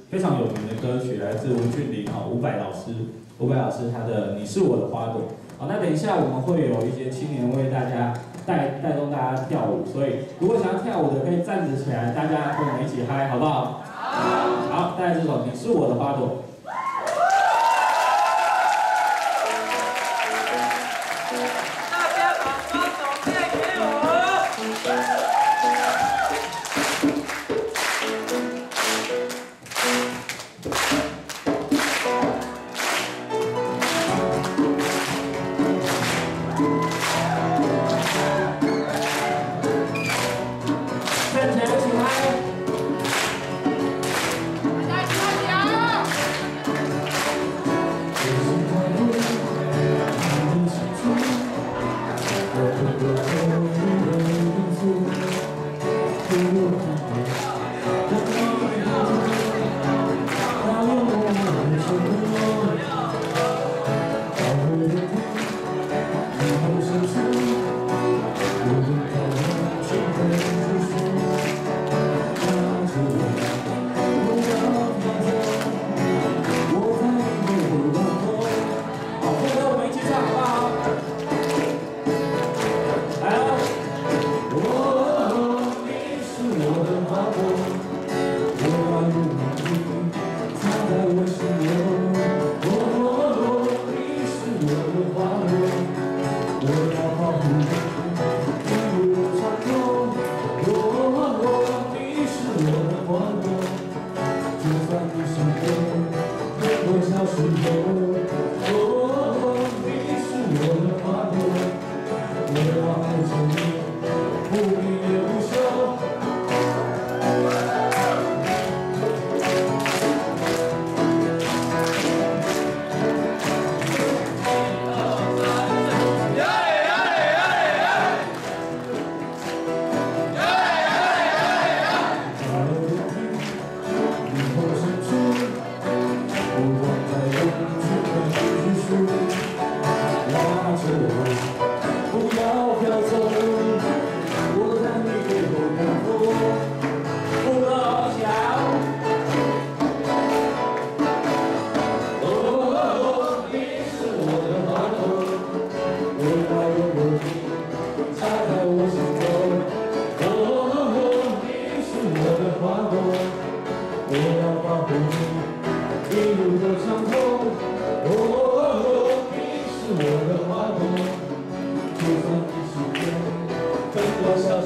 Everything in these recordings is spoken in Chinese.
非常有名的歌曲，来自吴俊霖伍佰老师。伍佰老师他的《你是我的花朵》。好，那等一下我们会有一些青年为大家带动大家跳舞，所以如果想要跳舞的可以站直起来，大家跟我们一起嗨，好不好？好。好，带来这首《你是我的花朵》。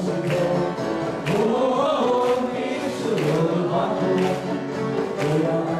我要。